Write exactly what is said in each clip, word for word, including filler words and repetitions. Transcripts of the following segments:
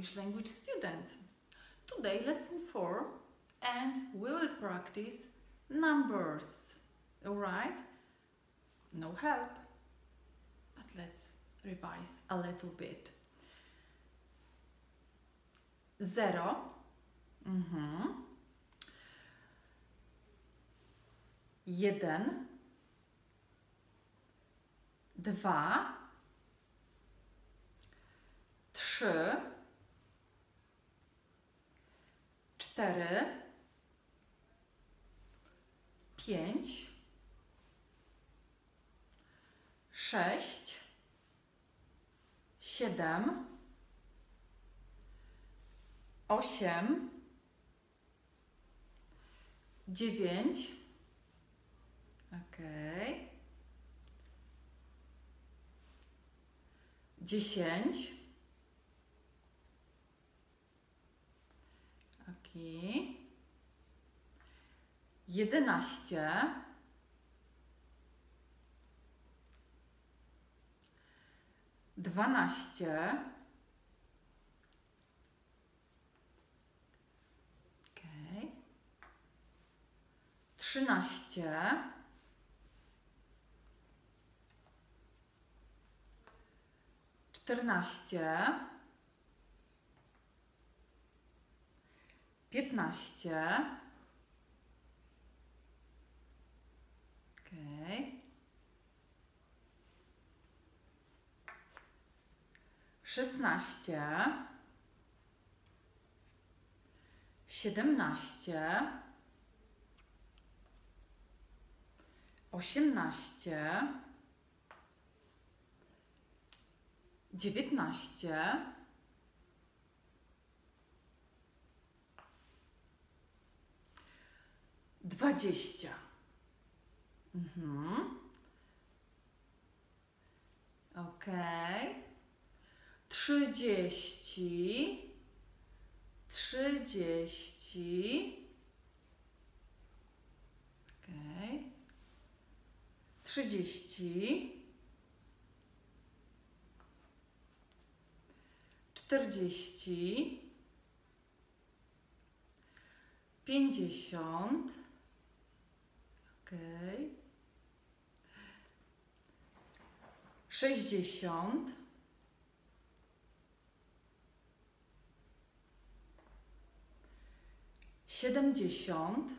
English language students. Today lesson four, and we will practice numbers. Alright? No help, but let's revise a little bit. Zero. Mhm. Jeden. Dwa. Trzy. Cztery. Pięć. Sześć. Siedem. Osiem. Dziewięć. Okej. Dziesięć. Okej. Jedenaście. Dwanaście. Okej. Trzynaście. Czternaście. Piętnaście. Okej. Szesnaście. Siedemnaście. Osiemnaście. Dziewiętnaście. Dwadzieścia. Mhm. Okej. Trzydzieści. Trzydzieści. Okej. Trzydzieści. Czterdzieści. Pięćdziesiąt. Okej. Sześćdziesiąt. Siedemdziesiąt.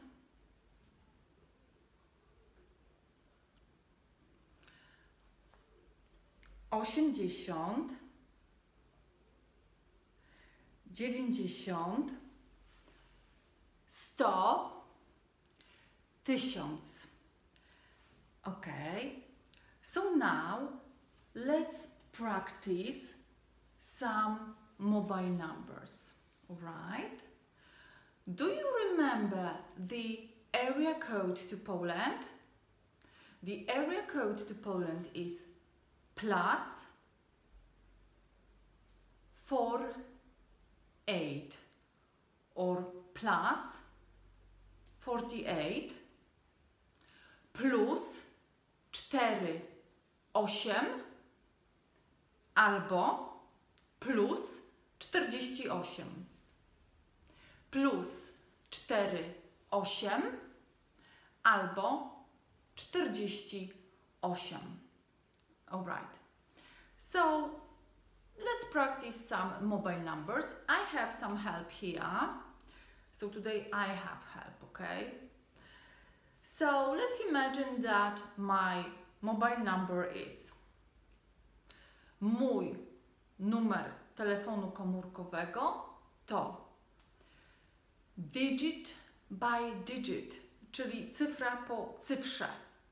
Osiemdziesiąt. Dziewięćdziesiąt. Sto. Tysiąc. Okay. So now let's practice some mobile numbers. Alright? Do you remember the area code to Poland? The area code to Poland is plus four eight or plus forty-eight plus cztery osiem albo plus czterdzieści osiem plus cztery osiem albo czterdzieści osiem. Alright. So let's practice some mobile numbers. I have some help here. So today I have help, okay? So let's imagine that my mobile number is mój numer telefonu komórkowego to digit by digit, czyli cyfra po cyfrze.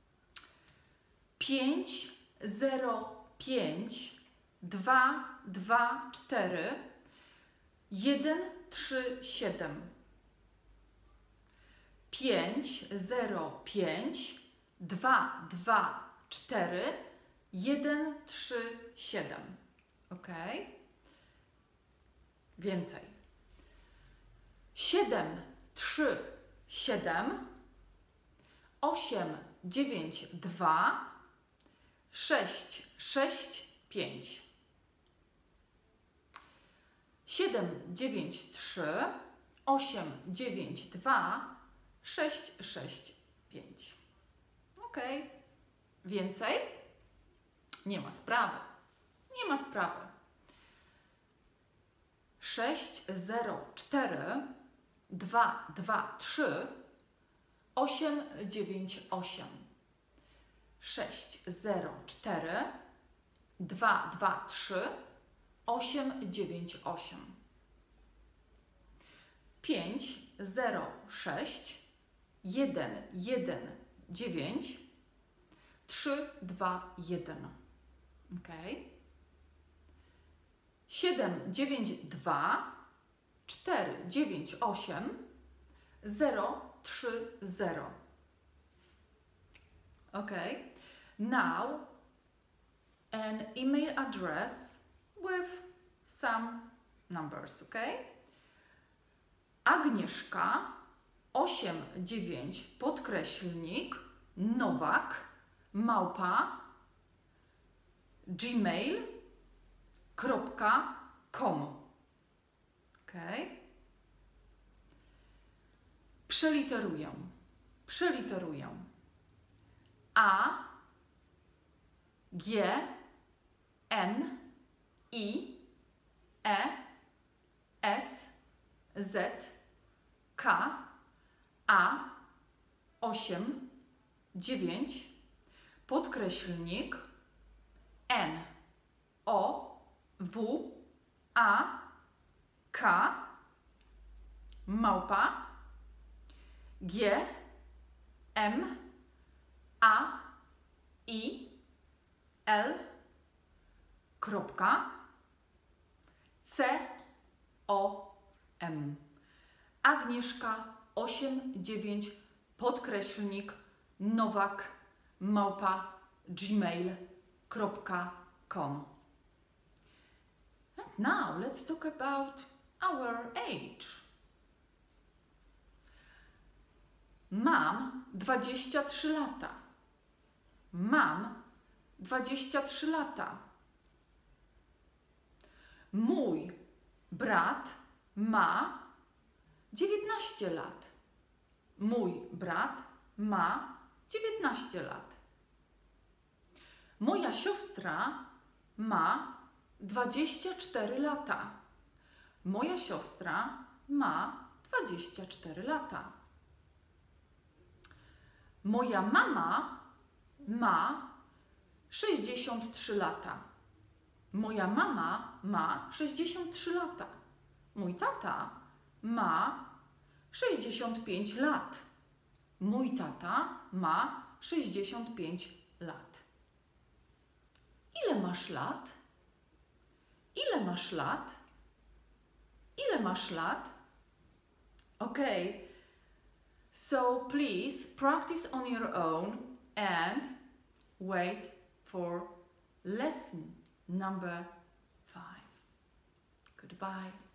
pięć zero pięć dwa dwa cztery jeden trzy siedem. pięć zero pięć dwa dwa cztery jeden trzy siedem. Ok? Więcej. siedem trzy siedem osiem dziewięć dwa sześć sześć pięć. siedem dziewięć trzy, osiem dziewięć dwa, sześć sześć pięć. Ok. Więcej? Nie ma sprawy. Nie ma sprawy. sześć zero cztery, dwa dwa trzy, osiem dziewięć osiem. sześć zero cztery, dwa dwa trzy, osiem dziewięć osiem. pięć zero sześć, jeden jeden dziewięć, trzy dwa jeden. Ok. siedem dziewięć dwa, cztery dziewięć osiem, zero trzy zero. Ok. Now an email address with some numbers. Ok. Agnieszka osiem dziewięć podkreślnik Nowak małpa gmail kropka com. Ok. Przeliteruję. Przeliteruję. A G N I E S Z K A osiem dziewięć podkreślnik N O W A K małpa G M A I L kropka C O M. Agnieszka osiem dziewięć podkreślnik Nowak małpa gmail kropka com. And now let's talk about our age. Mam dwadzieścia trzy lata. Mam dwadzieścia trzy lata. Mój brat ma dziewiętnaście lat. Mój brat ma dziewiętnaście lat. Moja siostra ma dwadzieścia cztery lata. Moja siostra ma dwadzieścia cztery lata. Moja mama ma sześćdziesiąt trzy lata. Moja mama ma sześćdziesiąt trzy lata. Mój tata ma sześćdziesiąt pięć lat. Mój tata ma sześćdziesiąt pięć lat. Ile masz lat? Ile masz lat? Ile masz lat? Okay. So please practice on your own and wait for lesson number five. Goodbye.